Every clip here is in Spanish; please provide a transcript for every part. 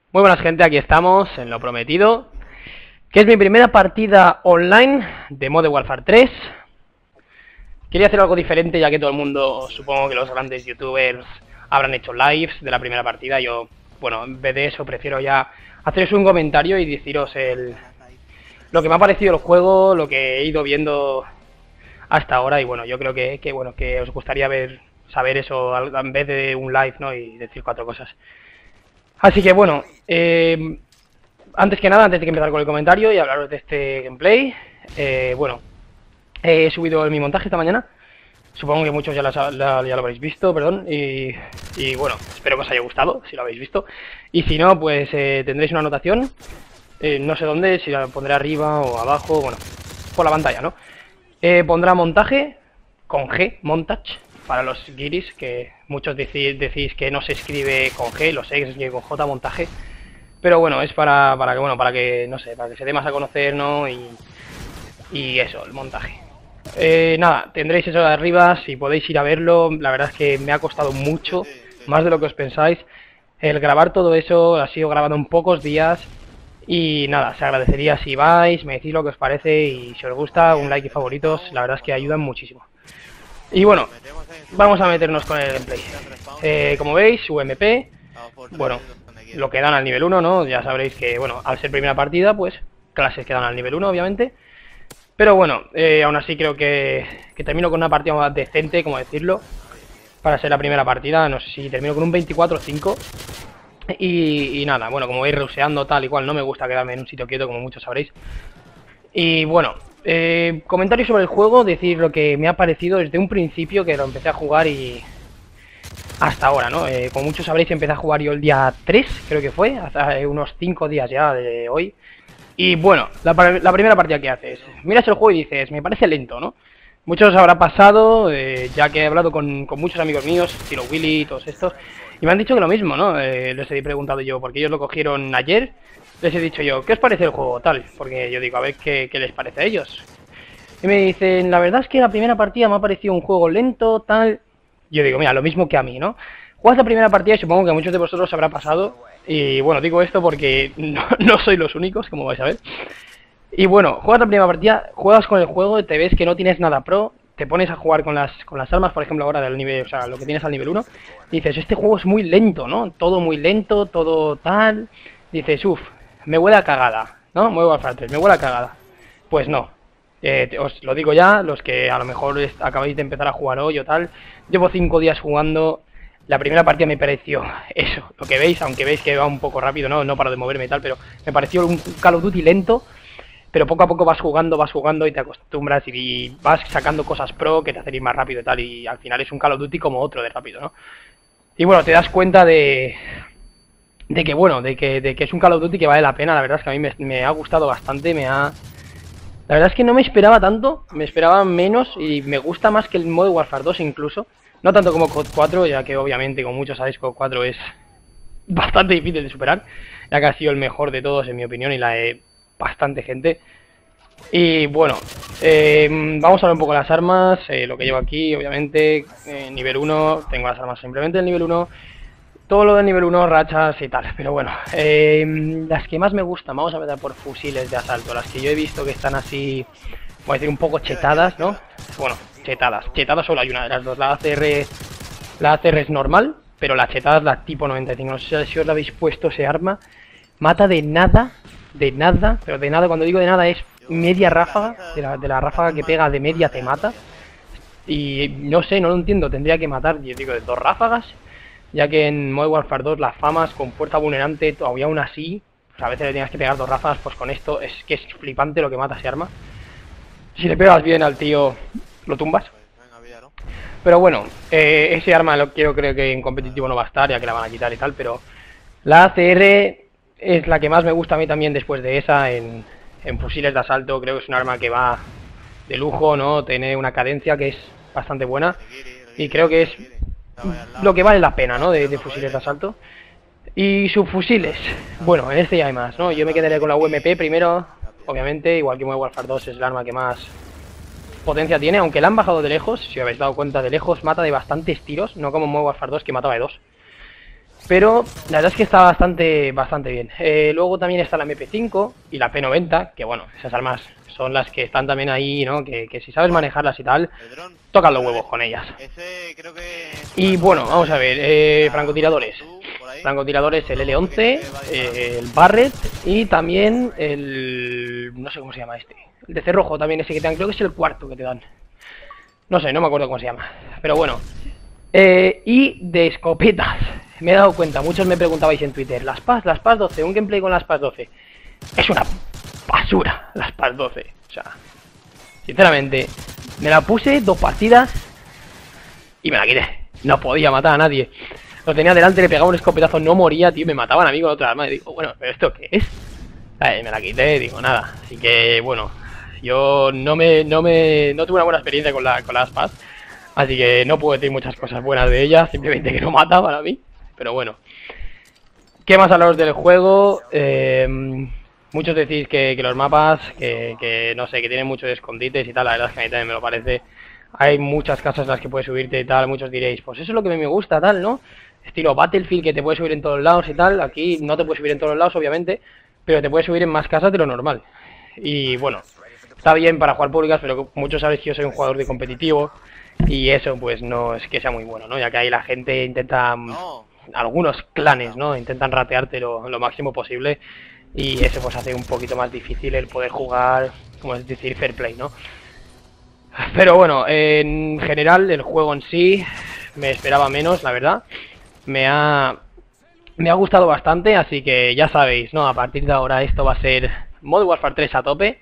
Muy buenas gente, aquí estamos en lo prometido, que es mi primera partida online de Modern Warfare 3. Quería hacer algo diferente ya que todo el mundo, supongo que los grandes youtubers habrán hecho lives de la primera partida. Yo, bueno, en vez de eso prefiero ya haceros un comentario y deciros lo que me ha parecido el juego, lo que he ido viendo hasta ahora. Y bueno, yo creo que os gustaría saber eso en vez de un live, ¿no? Y decir cuatro cosas. Así que bueno, antes que nada, antes de que empezar con el comentario y hablaros de este gameplay, bueno, he subido mi montaje esta mañana. Supongo que muchos ya lo habréis visto, perdón, y bueno, espero que os haya gustado, si lo habéis visto. Y si no, pues tendréis una anotación, no sé dónde, si la pondré arriba o abajo, bueno, por la pantalla, ¿no? Pondrá montaje, con G, montage, para los guiris, que muchos decís que no se escribe con G, lo sé, que se escribe con J, montaje. Pero bueno, es para que, no sé, para que se dé más a conocer, ¿no? Y eso, el montaje. Nada, tendréis eso de arriba, si podéis ir a verlo. La verdad es que me ha costado mucho, más de lo que os pensáis. El grabar todo eso ha sido grabado en pocos días. Y nada, se agradecería si vais, me decís lo que os parece y si os gusta, un like y favoritos, la verdad es que ayudan muchísimo. Y bueno, vamos a meternos con el gameplay. Como veis, UMP, bueno, lo que dan al nivel 1, ¿no? Ya sabréis que, bueno, al ser primera partida, pues clases que dan al nivel 1, obviamente. Pero bueno, aún así creo que termino con una partida más decente, como decirlo, para ser la primera partida. No sé si termino con un 24-5. Y nada, bueno, como veis, ruseando tal y cual, no me gusta quedarme en un sitio quieto, como muchos sabréis. Y bueno, comentarios sobre el juego, decir lo que me ha parecido desde un principio que lo empecé a jugar y hasta ahora, ¿no? Como muchos sabréis, empecé a jugar yo el día 3, creo que fue, hace unos 5 días ya de hoy. Y bueno, la primera partida que haces, miras el juego y dices, me parece lento, ¿no? Muchos os habrá pasado, ya que he hablado con muchos amigos míos, estilo Willy y todos estos, y me han dicho que lo mismo, ¿no? Les he preguntado yo, porque ellos lo cogieron ayer, les he dicho yo, ¿qué os parece el juego tal? Porque yo digo, a ver qué les parece a ellos. Y me dicen, la verdad es que la primera partida me ha parecido un juego lento, tal. Yo digo, mira, lo mismo que a mí, ¿no? Juegas la primera partida y supongo que a muchos de vosotros os habrá pasado. Y bueno, digo esto porque no sois los únicos, como vais a ver. Y bueno, juegas la primera partida, juegas con el juego, te ves que no tienes nada pro, te pones a jugar con las armas, por ejemplo, ahora del nivel, o sea, lo que tienes al nivel 1, y dices, este juego es muy lento, ¿no? Todo muy lento, todo tal. Dices, uff, me huele a cagada, ¿no? Me huele a Warfare 3, me huele a cagada. Pues no. Os lo digo ya, los que a lo mejor acabáis de empezar a jugar hoy o tal, llevo 5 días jugando. La primera partida me pareció eso, lo que veis, aunque veis que va un poco rápido, no paro de moverme y tal, pero me pareció un Call of Duty lento. Pero poco a poco vas jugando y te acostumbras y vas sacando cosas pro que te hacen ir más rápido y tal, y al final es un Call of Duty como otro de rápido, ¿no? Y bueno, te das cuenta de que es un Call of Duty que vale la pena. La verdad es que a mí me ha gustado bastante, la verdad es que no me esperaba tanto, me esperaba menos y me gusta más que el Modern Warfare 2 incluso. No tanto como COD 4, ya que obviamente, como muchos sabéis, COD 4 es bastante difícil de superar, ya que ha sido el mejor de todos en mi opinión y la de bastante gente. Y bueno, vamos a ver un poco las armas, lo que llevo aquí, obviamente, nivel 1, tengo las armas simplemente del nivel 1, todo lo del nivel 1, rachas y tal, pero bueno, las que más me gustan, vamos a ver por fusiles de asalto, las que yo he visto que están así, voy a decir un poco chetadas, ¿no? Bueno, chetadas solo hay una de las dos, la ACR es normal, pero la chetada es la tipo 95, no sé si os la habéis puesto ese arma, mata de nada, pero de nada, cuando digo de nada es media ráfaga, de la ráfaga que pega de media te mata. Y no sé, no lo entiendo, tendría que matar, yo digo, de 2 ráfagas, ya que en Modern Warfare 2 las famas con fuerza vulnerante, todavía aún así, pues a veces le tienes que pegar 2 ráfagas, pues con esto es que es flipante lo que mata ese arma. Si le pegas bien al tío, lo tumbas. Pero bueno, ese arma creo que en competitivo no va a estar, ya que la van a quitar y tal, pero la ACR es la que más me gusta a mí también después de esa en fusiles de asalto. Creo que es un arma que va de lujo, ¿no? Tiene una cadencia que es bastante buena y creo que es lo que vale la pena, ¿no? De fusiles de asalto. Y subfusiles, bueno, en este ya hay más, ¿no? Yo me quedaré con la UMP primero, obviamente, igual que Modern Warfare 2 es el arma que más potencia tiene, aunque la han bajado de lejos, si os habéis dado cuenta, de lejos mata de bastantes tiros, no como Modern Warfare 2 que mataba de 2. Pero la verdad es que está bastante bien. Luego también está la MP5 y la P90, que bueno, esas armas son las que están también ahí, ¿no? Que si sabes manejarlas y tal, tocan los huevos con ellas. Y bueno, vamos a ver, francotiradores. Francotiradores, el L11, el Barrett y también el... no sé cómo se llama este. El de cerrojo también, ese que te dan, creo que es el cuarto que te dan. No sé, no me acuerdo cómo se llama. Pero bueno. Y de escopetas. Me he dado cuenta, muchos me preguntabais en Twitter, las PAS 12, un gameplay con las PAS 12. Es una basura, las PAS 12. O sea, sinceramente, me la puse 2 partidas y me la quité. No podía matar a nadie. Lo tenía delante, le pegaba un escopetazo, no moría, tío, me mataban a mí con otra arma. Y digo, bueno, ¿pero esto qué es? Me la quité, digo, nada. Así que, bueno, yo no tuve una buena experiencia con las PAS. Así que no puedo decir muchas cosas buenas de ella, simplemente que no mata para mí. Pero bueno. ¿Qué más hablaros del juego? Muchos decís que los mapas, que no sé, que tienen muchos escondites y tal. La verdad es que a mí también me lo parece. Hay muchas casas en las que puedes subirte y tal. Muchos diréis, pues eso es lo que a mí me gusta, tal, ¿no? Estilo Battlefield, que te puedes subir en todos lados y tal. Aquí no te puedes subir en todos lados, obviamente, pero te puedes subir en más casas de lo normal. Y bueno, está bien para jugar públicas, pero muchos sabéis que yo soy un jugador de competitivo. Y eso pues no es que sea muy bueno, ¿no? Ya que ahí la gente intenta, algunos clanes, ¿no? Intentan ratearte lo máximo posible. Y eso pues hace un poquito más difícil el poder jugar, como es decir, fair play, ¿no? Pero bueno, en general el juego en sí me esperaba menos, la verdad. Me ha gustado bastante, así que ya sabéis, ¿no? A partir de ahora esto va a ser Modern Warfare 3 a tope.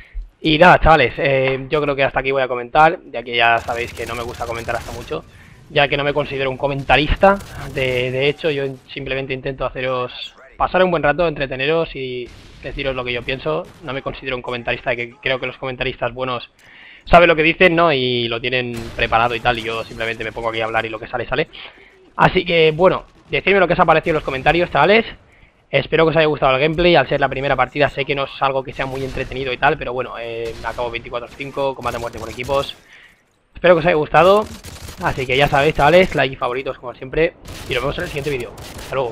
Y nada, chavales, yo creo que hasta aquí voy a comentar, ya que ya sabéis que no me gusta comentar hasta mucho, ya que no me considero un comentarista. De hecho, yo simplemente intento haceros pasar un buen rato, entreteneros y deciros lo que yo pienso. No me considero un comentarista, que creo que los comentaristas buenos saben lo que dicen, ¿no? Y lo tienen preparado y tal, y yo simplemente me pongo aquí a hablar y lo que sale, sale. Así que, bueno, decidme lo que os ha parecido en los comentarios, chavales. Espero que os haya gustado el gameplay. Al ser la primera partida sé que no es algo que sea muy entretenido y tal, pero bueno, acabo 24-5, combate a muerte por equipos. Espero que os haya gustado. Así que ya sabéis, chavales, like y favoritos como siempre. Y nos vemos en el siguiente vídeo. Hasta luego.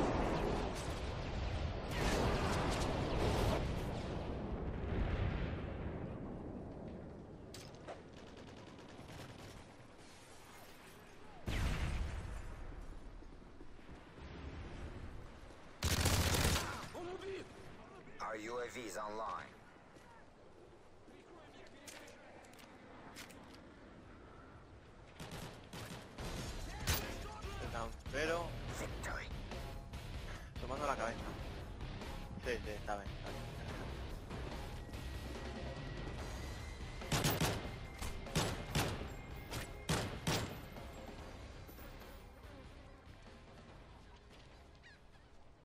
Our UAV is online.